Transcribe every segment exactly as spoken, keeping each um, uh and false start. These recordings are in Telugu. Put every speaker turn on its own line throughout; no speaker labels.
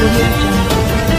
audio jungle.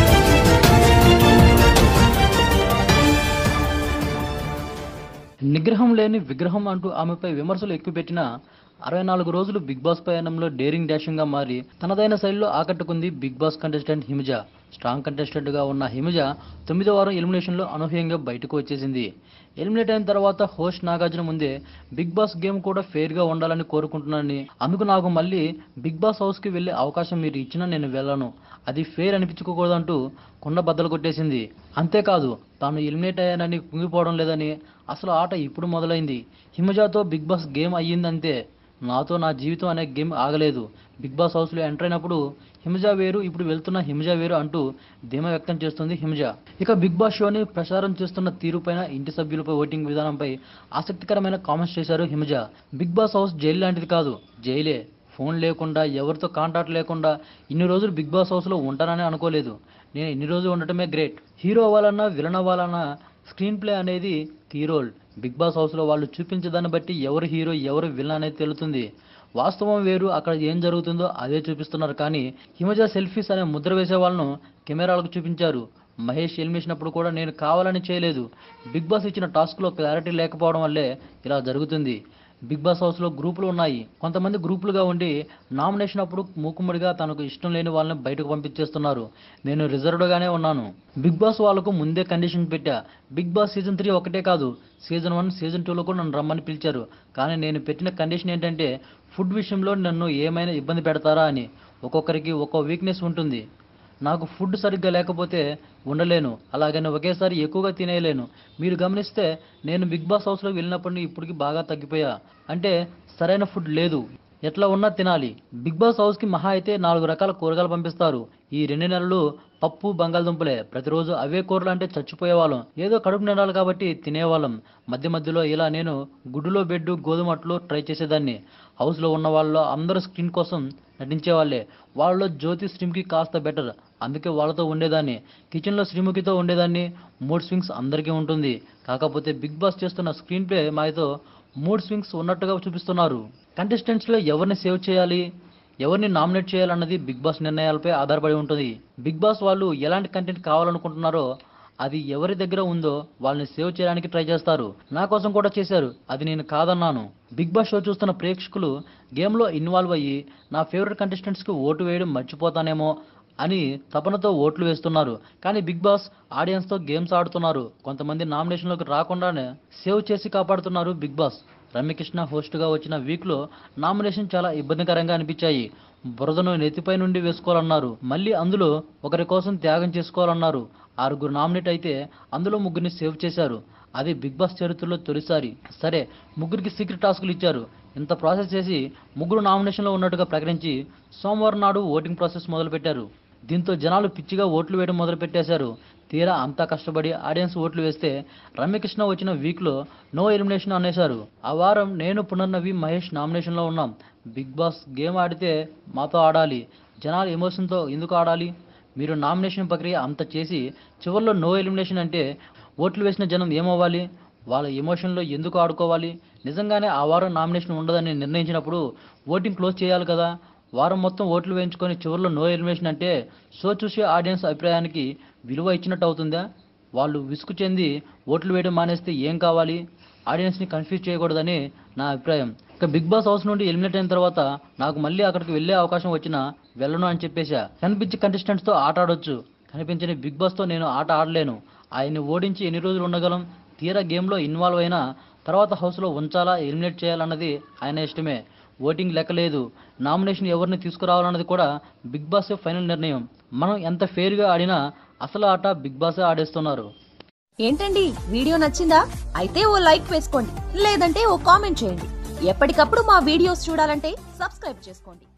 నిగ్రహం లేని విగ్రహం అంటూ ఆమెపై విమర్శలు ఎక్కుపెట్టిన అరవై నాలుగు రోజులు బిగ్ బాస్ పయనంలో డేరింగ్ డాషింగ్ గా మారి తనదైన శైలిలో ఆకట్టుకుంది Bigg Boss contestant Himaja. Strong contestant గా ఉన్న హిమజ తొమ్మిదో వారం ఎలిమినేషన్ లో అనూహ్యంగా బయటకు వచ్చేసింది. ఎలిమినేట్ అయిన తర్వాత హోస్ట్ నాగార్జున ముందే బిగ్ బాస్ గేమ్ కూడా ఫెయిర్ గా ఉండాలని కోరుకుంటున్నానని, అందుకు నాకు మళ్ళీ బిగ్ బాస్ హౌస్ కి వెళ్లే అవకాశం మీరు ఇచ్చినా నేను వెళ్ళను, అది ఫెయిర్ అనిపించుకోకూడదంటూ కుండ బద్దలు కొట్టేసింది. అంతేకాదు తాను ఎలిమినేట్ అయ్యానని కుంగిపోవడం లేదని, అసలు ఆట ఇప్పుడు మొదలైంది, హిమజాతో బిగ్ బాస్ గేమ్ అయ్యిందంతే, నాతో నా జీవితం అనే గేమ్ ఆగలేదు, బిగ్ బాస్ హౌస్లో ఎంటర్ అయినప్పుడు హిమజ వేరు, ఇప్పుడు వెళ్తున్న హిమజ వేరు అంటూ ధీమా వ్యక్తం చేస్తుంది హిమజ. ఇక బిగ్ బాస్ షోని ప్రసారం చేస్తున్న తీరుపైన, ఇంటి సభ్యులపై ఓటింగ్ విధానంపై ఆసక్తికరమైన కామెంట్స్ చేశారు Himaja. Bigg Boss house jail లాంటిది కాదు, జైలే. ఫోన్ లేకుండా, ఎవరితో కాంటాక్ట్ లేకుండా ఇన్ని రోజులు బిగ్ బాస్ హౌస్లో ఉంటానని అనుకోలేదు. నేను ఇన్ని రోజులు ఉండటమే గ్రేట్. హీరో అవ్వాలన్నా విలన్ అవ్వాలన్నా స్క్రీన్ ప్లే అనేది కీ రోల్. బిగ్ బాస్ హౌస్లో వాళ్ళు చూపించేదాన్ని బట్టి ఎవరు హీరో ఎవరు విలన్ అనేది తెలుస్తుంది. వాస్తవం వేరు, అక్కడ ఏం జరుగుతుందో అదే చూపిస్తున్నారు. కానీ హిమజ సెల్ఫీస్ అనే ముద్ర వేసే వాళ్ళను కెమెరాలకు చూపించారు. మహేష్ ఎలిమినేషన్ కూడా నేను కావాలని చేయలేదు, బిగ్ బాస్ ఇచ్చిన టాస్క్లో క్లారిటీ లేకపోవడం వల్లే ఇలా జరుగుతుంది. బిగ్ బాస్ హౌస్లో గ్రూపులు ఉన్నాయి. కొంతమంది గ్రూపులుగా ఉండి నామినేషన్ అప్పుడు మూకుమ్మడిగా తనకు ఇష్టం లేని వాళ్ళని బయటకు పంపించేస్తున్నారు. నేను రిజర్వ్డ్గానే ఉన్నాను. బిగ్ బాస్ వాళ్ళకు ముందే కండిషన్ పెట్టా. బిగ్ బాస్ సీజన్ త్రీ ఒకటే కాదు, సీజన్ వన్ సీజన్ టూలో కూడా నన్ను రమ్మని పిలిచారు. కానీ నేను పెట్టిన కండిషన్ ఏంటంటే ఫుడ్ విషయంలో నన్ను ఏమైనా ఇబ్బంది పెడతారా అని. ఒక్కొక్కరికి ఒక్కో వీక్నెస్ ఉంటుంది. నాకు ఫుడ్ సరిగ్గా లేకపోతే ఉండలేను, అలాగని ఒకేసారి ఎక్కువగా తినేయలేను. మీరు గమనిస్తే నేను బిగ్ బాస్ హౌస్లోకి వెళ్ళినప్పటి ఇప్పటికి బాగా తగ్గిపోయా. అంటే సరైన ఫుడ్ లేదు, ఎట్లా ఉన్నా తినాలి. బిగ్ బాస్ హౌస్కి మహా అయితే నాలుగు రకాల కూరగాయలు పంపిస్తారు. ఈ రెండు నెలలు పప్పు బంగాళదుంపలే. ప్రతిరోజు అవే కూరలు అంటే చచ్చిపోయేవాళ్ళం. ఏదో కడుపు నిండాలి కాబట్టి తినేవాళ్ళం. మధ్య మధ్యలో ఇలా నేను గుడ్డులో బెడ్ గోధుమ అట్లు ట్రై చేసేదాన్ని. హౌస్లో ఉన్న వాళ్ళు అందరూ స్క్రీన్ కోసం నటించేవాళ్ళే. వాళ్ళలో జ్యోతి శ్రీముఖి కాస్త బెటర్, అందుకే వాళ్ళతో ఉండేదాన్ని. కిచెన్లో శ్రీముఖితో ఉండేదాన్ని. మూడ్ స్వింగ్స్ అందరికీ ఉంటుంది. కాకపోతే బిగ్ బాస్ చేస్తున్న స్క్రీన్ ప్లే మాయతో మూడ్ స్వింగ్స్ ఉన్నట్టుగా చూపిస్తున్నారు. కంటెస్టెంట్స్లో ఎవరిని సేవ్ చేయాలి, ఎవరిని నామినేట్ చేయాలన్నది బిగ్ బాస్ నిర్ణయాలపై ఆధారపడి ఉంటుంది. బిగ్ బాస్ వాళ్ళు ఎలాంటి కంటెంట్ కావాలనుకుంటున్నారో అది ఎవరి దగ్గర ఉందో వాళ్ళని సేవ్ చేయడానికి ట్రై చేస్తారు. నా కోసం కూడా చేశారు, అది నేను కాదన్నాను. బిగ్ బాస్ షో చూస్తున్న ప్రేక్షకులు గేమ్లో ఇన్వాల్వ్ అయ్యి నా ఫేవరెట్ కంటెస్టెంట్స్కి ఓటు వేయడం మర్చిపోతానేమో అని తపనతో ఓట్లు వేస్తున్నారు. కానీ బిగ్ బాస్ ఆడియన్స్తో గేమ్స్ ఆడుతున్నారు. కొంతమంది నామినేషన్లోకి రాకుండానే సేవ్ చేసి కాపాడుతున్నారు బిగ్ బాస్. రమ్యకృష్ణ హోస్ట్గా వచ్చిన వీక్లో నామినేషన్ చాలా ఇబ్బందికరంగా అనిపించాయి. బురదను నెత్తిపై నుండి వేసుకోవాలన్నారు, మళ్ళీ అందులో ఒకరి కోసం త్యాగం చేసుకోవాలన్నారు. ఆరుగురు నామినేట్ అయితే అందులో ముగ్గురిని సేవ్ చేశారు. అది బిగ్ బాస్ చరిత్రలో తొలిసారి. సరే, ముగ్గురికి సీక్రెట్ టాస్కులు ఇచ్చారు. ఇంత ప్రాసెస్ చేసి ముగ్గురు నామినేషన్లో ఉన్నట్టుగా ప్రకటించి సోమవారం నాడు ఓటింగ్ ప్రాసెస్ మొదలుపెట్టారు. దీంతో జనాలు పిచ్చిగా ఓట్లు వేయడం మొదలు పెట్టేశారు. తీరా అంతా కష్టపడి ఆడియన్స్ ఓట్లు వేస్తే రమ్యకృష్ణ వచ్చిన వీక్లో నో ఎలిమినేషన్ అనేశారు. ఆ వారం నేను, పునర్నవి, మహేష్ నామినేషన్లో ఉన్నాం. బిగ్ బాస్ గేమ్ ఆడితే మాతో ఆడాలి, జనాలు ఎమోషన్తో ఎందుకు ఆడాలి? మీరు నామినేషన్ ప్రక్రియ అంత చేసి చివరిలో నో ఎలిమినేషన్ అంటే ఓట్లు వేసిన జనం ఏమవ్వాలి? వాళ్ళ ఎమోషన్లో ఎందుకు ఆడుకోవాలి? నిజంగానే ఆ వారం నామినేషన్ ఉండదని నిర్ణయించినప్పుడు ఓటింగ్ క్లోజ్ చేయాలి కదా. వారం మొత్తం ఓట్లు వేయించుకొని చివరిలో నో ఎలిమినేషన్ అంటే షో చూసే ఆడియన్స్ అభిప్రాయానికి విలువ ఇచ్చినట్టు అవుతుందా? వాళ్ళు విసుగు చెంది ఓట్లు వేయడం మానేస్తే ఏం కావాలి? ఆడియన్స్ని కన్ఫ్యూజ్ చేయకూడదని నా అభిప్రాయం. ఇక బిగ్ బాస్ హౌస్ నుండి ఎలిమినేట్ అయిన తర్వాత నాకు మళ్ళీ అక్కడికి వెళ్ళే అవకాశం వచ్చినా వెళ్ళను అని చెప్పేశా. కనిపించే కంటెస్టెంట్స్తో ఆట ఆడొచ్చు, కనిపించని బిగ్ బాస్తో నేను ఆట ఆడలేను. ఆయన్ని ఓడించి ఎన్ని రోజులు ఉండగలం? తీరా గేమ్లో ఇన్వాల్వ్ అయినా తర్వాత హౌస్లో ఉంచాలా ఎలిమినేట్ చేయాలన్నది ఆయన ఇష్టమే. ఓటింగ్ లెక్కలేదు. నామినేషన్ ఎవరిని తీసుకురావాలన్నది కూడా బిగ్ బాస్ ఫైనల్ నిర్ణయం. మనం ఎంత ఫెయిర్గా ఆడినా అసలు ఆట బిగ్ బాసే ఆడేస్తున్నారు.
ఏంటండి, వీడియో నచ్చిందా? అయితే ఓ లైక్ వేసుకోండి, లేదంటే ఓ కామెంట్ చేయండి. ఎప్పటికప్పుడు మా వీడియోస్ చూడాలంటే సబ్స్క్రైబ్ చేసుకోండి.